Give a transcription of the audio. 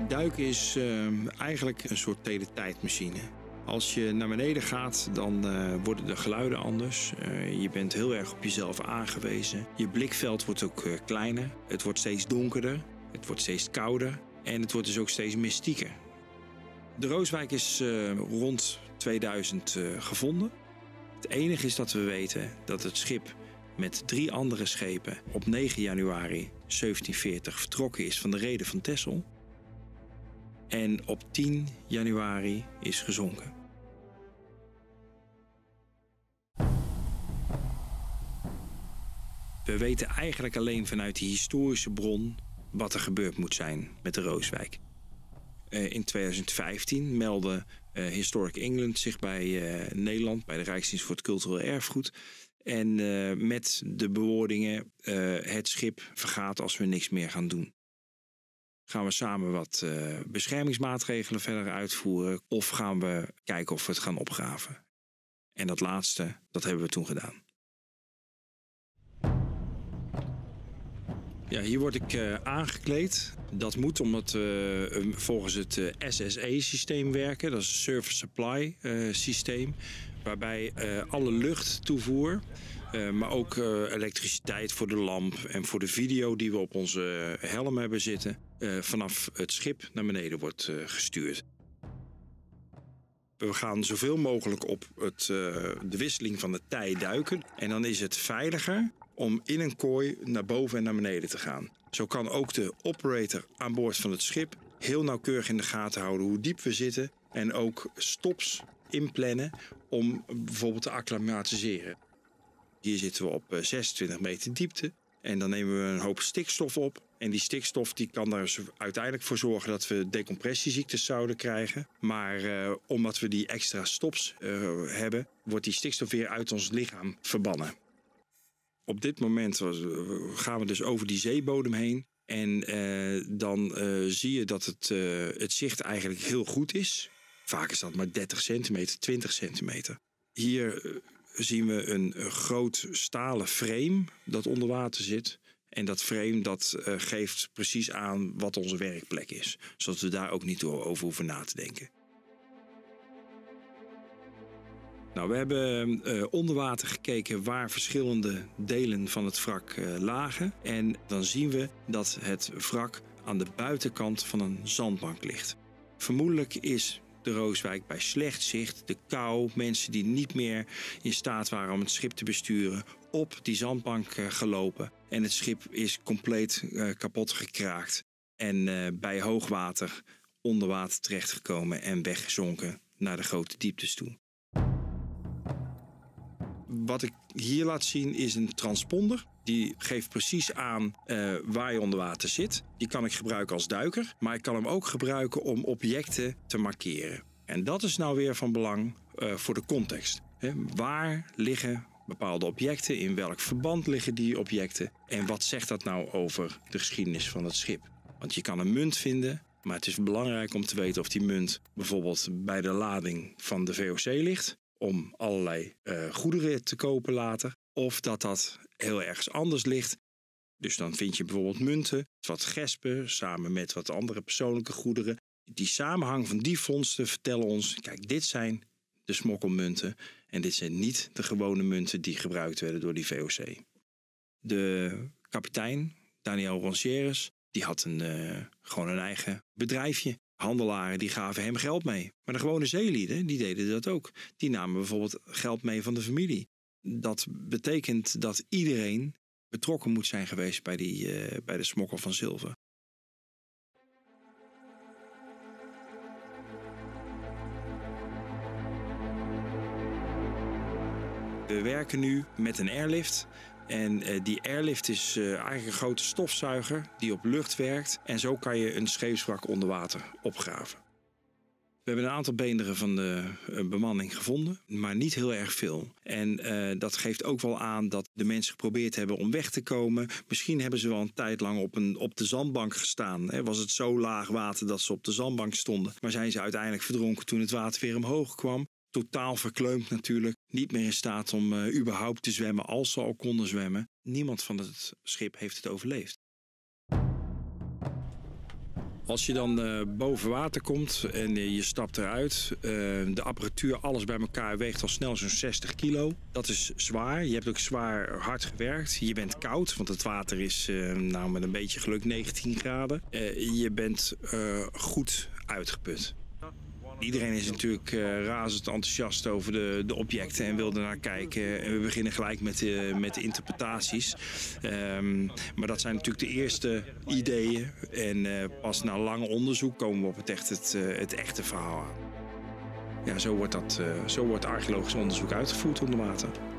Duiken is eigenlijk een soort teletijdmachine. Als je naar beneden gaat, dan worden de geluiden anders. Je bent heel erg op jezelf aangewezen. Je blikveld wordt ook kleiner. Het wordt steeds donkerder. Het wordt steeds kouder. En het wordt dus ook steeds mystieker. De Rooswijk is rond 2000 gevonden. Het enige is dat we weten dat het schip met 3 andere schepen op 9 januari 1740 vertrokken is van de Reede van Texel. En op 10 januari is gezonken. We weten eigenlijk alleen vanuit die historische bron wat er gebeurd moet zijn met de Rooswijk. In 2015 meldde Historic England zich bij Nederland, bij de Rijksdienst voor het Cultureel Erfgoed. En met de bewoordingen, het schip vergaat als we niks meer gaan doen. Gaan we samen wat beschermingsmaatregelen verder uitvoeren of gaan we kijken of we het gaan opgraven? En dat laatste, dat hebben we toen gedaan. Ja, hier word ik aangekleed. Dat moet omdat we volgens het SSE-systeem werken. Dat is een Service Supply systeem. Waarbij alle luchttoevoer, maar ook elektriciteit voor de lamp en voor de video die we op onze helm hebben zitten, vanaf het schip naar beneden wordt gestuurd. We gaan zoveel mogelijk op de wisseling van de tij duiken. En dan is het veiliger om in een kooi naar boven en naar beneden te gaan. Zo kan ook de operator aan boord van het schip heel nauwkeurig in de gaten houden hoe diep we zitten. En ook stops inplannen om bijvoorbeeld te acclimatiseren. Hier zitten we op 26 meter diepte. En dan nemen we een hoop stikstof op. En die stikstof die kan er dus uiteindelijk voor zorgen dat we decompressieziektes zouden krijgen. Maar omdat we die extra stops hebben, wordt die stikstof weer uit ons lichaam verbannen. Op dit moment gaan we dus over die zeebodem heen. En dan zie je dat het zicht eigenlijk heel goed is. Vaak is dat maar 30 centimeter, 20 centimeter. Hier zien we een groot stalen frame dat onder water zit. En dat frame dat geeft precies aan wat onze werkplek is. Zodat we daar ook niet over hoeven na te denken. Nou, we hebben onder water gekeken waar verschillende delen van het wrak lagen. En dan zien we dat het wrak aan de buitenkant van een zandbank ligt. Vermoedelijk is de Rooswijk bij slecht zicht, de kou, mensen die niet meer in staat waren om het schip te besturen, op die zandbank gelopen. En het schip is compleet kapot gekraakt. En bij hoogwater onder water terechtgekomen en weggezonken naar de grote dieptes toe. Wat ik hier laat zien is een transponder. Die geeft precies aan waar je onder water zit. Die kan ik gebruiken als duiker. Maar ik kan hem ook gebruiken om objecten te markeren. En dat is nou weer van belang voor de context. Waar liggen bepaalde objecten? In welk verband liggen die objecten? En wat zegt dat nou over de geschiedenis van het schip? Want je kan een munt vinden. Maar het is belangrijk om te weten of die munt bijvoorbeeld bij de lading van de VOC ligt. Om allerlei goederen te kopen later. Of dat heel ergens anders ligt. Dus dan vind je bijvoorbeeld munten, wat gespen, samen met wat andere persoonlijke goederen. Die samenhang van die vondsten vertellen ons, kijk, dit zijn de smokkelmunten. En dit zijn niet de gewone munten die gebruikt werden door die VOC. De kapitein, Daniel Roncieres, die had gewoon een eigen bedrijfje. Handelaren die gaven hem geld mee. Maar de gewone zeelieden die deden dat ook. Die namen bijvoorbeeld geld mee van de familie. Dat betekent dat iedereen betrokken moet zijn geweest bij de smokkel van zilver. We werken nu met een airlift. En die airlift is eigenlijk een grote stofzuiger die op lucht werkt. En zo kan je een scheepswrak onder water opgraven. We hebben een aantal beenderen van de bemanning gevonden, maar niet heel erg veel. En dat geeft ook wel aan dat de mensen geprobeerd hebben om weg te komen. Misschien hebben ze wel een tijd lang op de zandbank gestaan. Was het zo laag water dat ze op de zandbank stonden. Maar zijn ze uiteindelijk verdronken toen het water weer omhoog kwam. Totaal verkleumd natuurlijk. Niet meer in staat om überhaupt te zwemmen als ze al konden zwemmen. Niemand van het schip heeft het overleefd. Als je dan boven water komt en je stapt eruit, de apparatuur, alles bij elkaar weegt al snel zo'n 60 kilo. Dat is zwaar. Je hebt ook zwaar hard gewerkt. Je bent koud, want het water is met een beetje geluk 19 graden. Je bent goed uitgeput. Iedereen is natuurlijk razend enthousiast over de objecten en wil er naar kijken. En we beginnen gelijk met de interpretaties. Maar dat zijn natuurlijk de eerste ideeën. En pas na lang onderzoek komen we op het echte verhaal aan. Ja, zo wordt archeologisch onderzoek uitgevoerd onder water.